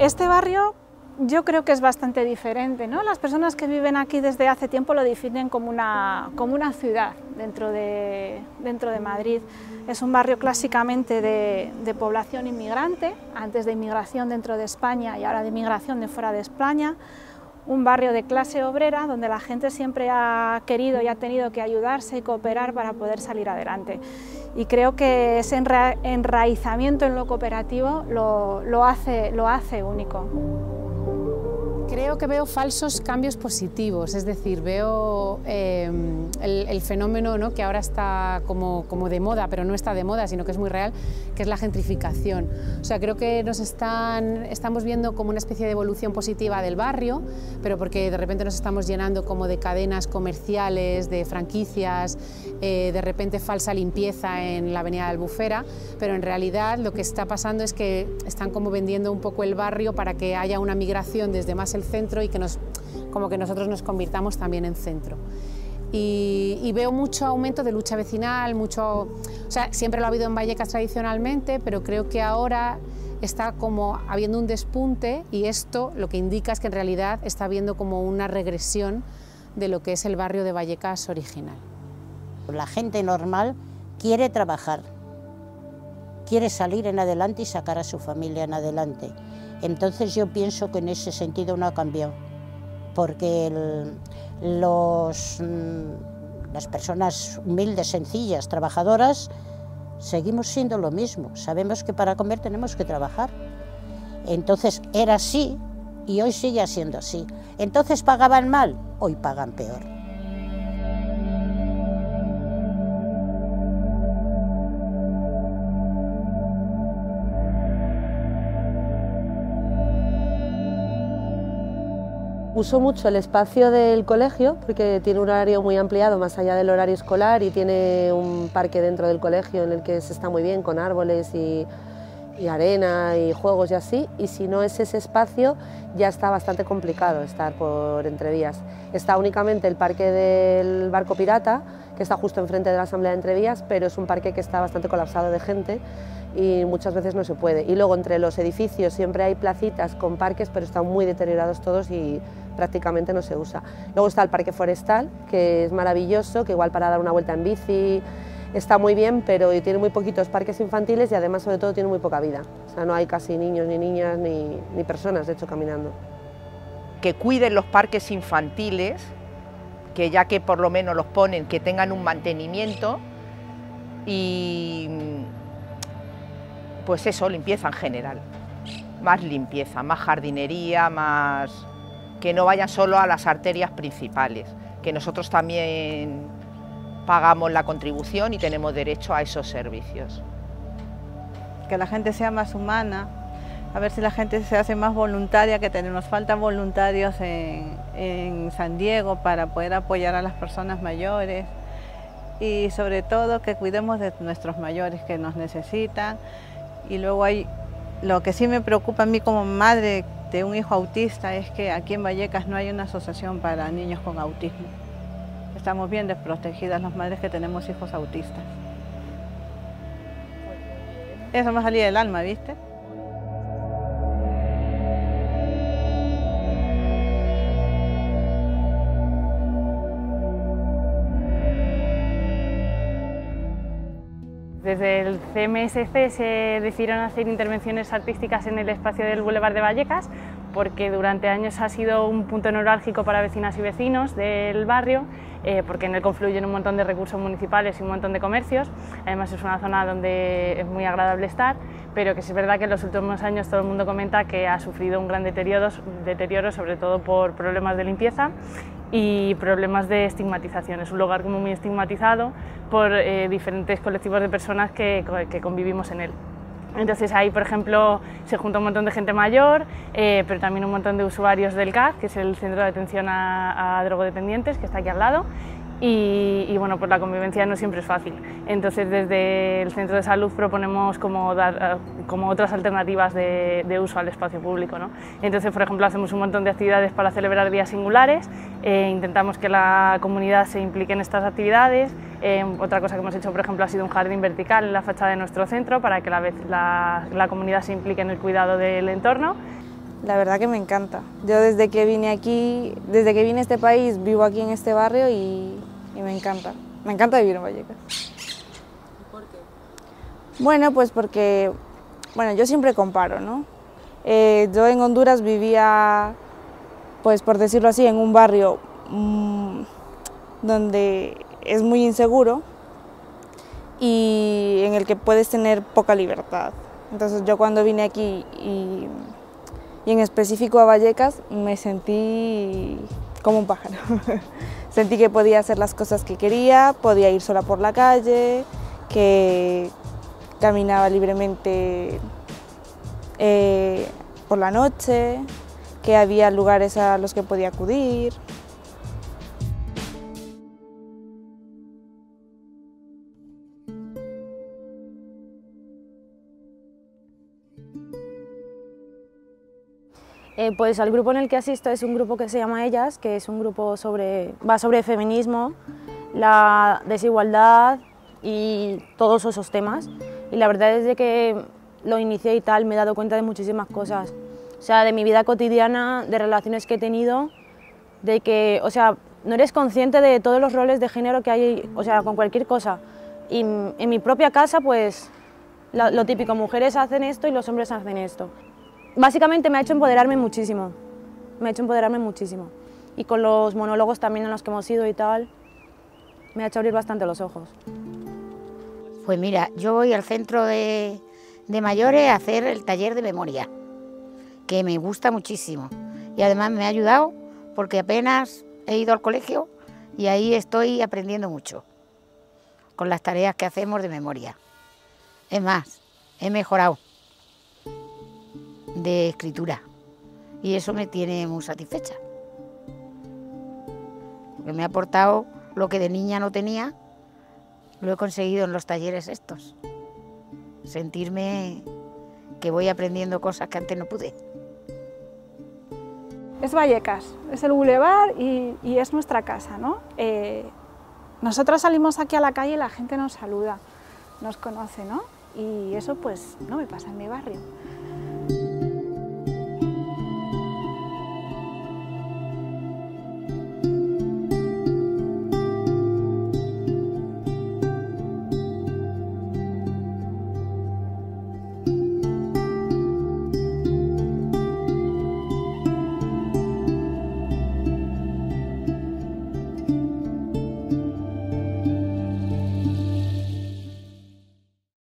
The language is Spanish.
Este barrio yo creo que es bastante diferente, ¿no? Las personas que viven aquí desde hace tiempo lo definen como una ciudad dentro de Madrid. Es un barrio clásicamente de población inmigrante, antes de inmigración dentro de España y ahora de inmigración de fuera de España. Un barrio de clase obrera donde la gente siempre ha querido y ha tenido que ayudarse y cooperar para poder salir adelante. Y creo que ese enraizamiento en lo cooperativo lo hace único. Creo que veo falsos cambios positivos, es decir, veo el fenómeno, ¿no?, que ahora está como de moda, pero no está de moda, sino que es muy real, que es la gentrificación. O sea, creo que estamos viendo como una especie de evolución positiva del barrio, pero porque de repente nos estamos llenando como de cadenas comerciales, de franquicias, de repente falsa limpieza en la avenida de Albufera, pero en realidad lo que está pasando es que están como vendiendo un poco el barrio para que haya una migración desde más el centro y que como que nosotros nos convirtamos también en centro. Y veo mucho aumento de lucha vecinal, o sea, siempre lo ha habido en Vallecas tradicionalmente, pero creo que ahora está como habiendo un despunte y esto lo que indica es que en realidad está habiendo como una regresión de lo que es el barrio de Vallecas original. La gente normal quiere trabajar, quiere salir en adelante y sacar a su familia en adelante. Entonces yo pienso que en ese sentido no ha cambiado, porque las personas humildes, sencillas, trabajadoras, seguimos siendo lo mismo. Sabemos que para comer tenemos que trabajar. Entonces era así y hoy sigue siendo así. Entonces pagaban mal, hoy pagan peor. Uso mucho el espacio del colegio porque tiene un horario muy ampliado más allá del horario escolar y tiene un parque dentro del colegio en el que se está muy bien con árboles y arena y juegos y así, y si no es ese espacio ya está bastante complicado estar por Entrevías. Está únicamente el parque del Barco Pirata, que está justo enfrente de la Asamblea de Entrevías, pero es un parque que está bastante colapsado de gente y muchas veces no se puede. Y luego entre los edificios siempre hay placitas con parques, pero están muy deteriorados todos y prácticamente no se usa. Luego está el parque forestal, que es maravilloso, que igual para dar una vuelta en bici está muy bien, pero tiene muy poquitos parques infantiles y además sobre todo tiene muy poca vida. O sea, no hay casi niños ni niñas ni personas, de hecho, caminando. Que cuiden los parques infantiles, que ya que por lo menos los ponen, que tengan un mantenimiento y pues eso, limpieza en general. Más limpieza, más jardinería, más... que no vayan solo a las arterias principales, que nosotros también pagamos la contribución y tenemos derecho a esos servicios. Que la gente sea más humana, a ver si la gente se hace más voluntaria, que nos faltan voluntarios en San Diego para poder apoyar a las personas mayores y sobre todo que cuidemos de nuestros mayores que nos necesitan. Y luego lo que sí me preocupa a mí como madre de un hijo autista es que aquí en Vallecas no hay una asociación para niños con autismo. Estamos bien desprotegidas las madres que tenemos hijos autistas. Eso me salía del alma, ¿viste? Desde el CMSC se decidieron hacer intervenciones artísticas en el espacio del Boulevard de Vallecas porque durante años ha sido un punto neurálgico para vecinas y vecinos del barrio, porque en él confluyen un montón de recursos municipales y un montón de comercios. Además es una zona donde es muy agradable estar, pero que es verdad que en los últimos años todo el mundo comenta que ha sufrido un gran deterioro sobre todo por problemas de limpieza y problemas de estigmatización. Es un lugar como muy estigmatizado por diferentes colectivos de personas que convivimos en él. Entonces ahí, por ejemplo, se junta un montón de gente mayor, pero también un montón de usuarios del CAD, que es el Centro de Atención a Drogodependientes, que está aquí al lado, y bueno, pues la convivencia no siempre es fácil. Entonces desde el Centro de Salud proponemos como dar como otras alternativas de uso al espacio público, ¿no? Entonces, por ejemplo, hacemos un montón de actividades para celebrar días singulares, intentamos que la comunidad se implique en estas actividades. Otra cosa que hemos hecho, por ejemplo, ha sido un jardín vertical en la fachada de nuestro centro para que a la vez la comunidad se implique en el cuidado del entorno. La verdad que me encanta. Yo desde que vine aquí, desde que vine a este país, vivo aquí en este barrio y me encanta. Me encanta vivir en Vallecas. ¿Por qué? Bueno, pues porque, yo siempre comparo, ¿no? Yo en Honduras vivía, pues por decirlo así, en un barrio donde es muy inseguro y en el que puedes tener poca libertad. Entonces yo cuando vine aquí y en específico a Vallecas me sentí como un pájaro. Sentí que podía hacer las cosas que quería, podía ir sola por la calle, que caminaba libremente por la noche, que había lugares a los que podía acudir. Pues el grupo en el que asisto es un grupo que se llama Ellas, que es un grupo sobre feminismo, la desigualdad y todos esos temas. Y la verdad es de que lo inicié y tal, me he dado cuenta de muchísimas cosas. O sea, de mi vida cotidiana, de relaciones que he tenido, de que, o sea, no eres consciente de todos los roles de género que hay, o sea, con cualquier cosa. Y en mi propia casa, pues, lo típico, mujeres hacen esto y los hombres hacen esto. Básicamente me ha hecho empoderarme muchísimo, y con los monólogos también en los que hemos ido y tal, me ha hecho abrir bastante los ojos. Pues mira, yo voy al centro de mayores a hacer el taller de memoria, que me gusta muchísimo y además me ha ayudado porque apenas he ido al colegio y ahí estoy aprendiendo mucho con las tareas que hacemos de memoria. Es más, he mejorado de escritura y eso me tiene muy satisfecha, porque me ha aportado lo que de niña no tenía, lo he conseguido en los talleres estos, sentirme que voy aprendiendo cosas que antes no pude. Es Vallecas, es el bulevar y es nuestra casa, ¿no? Nosotros salimos aquí a la calle y la gente nos saluda, nos conoce, ¿no? Y eso pues no me pasa en mi barrio.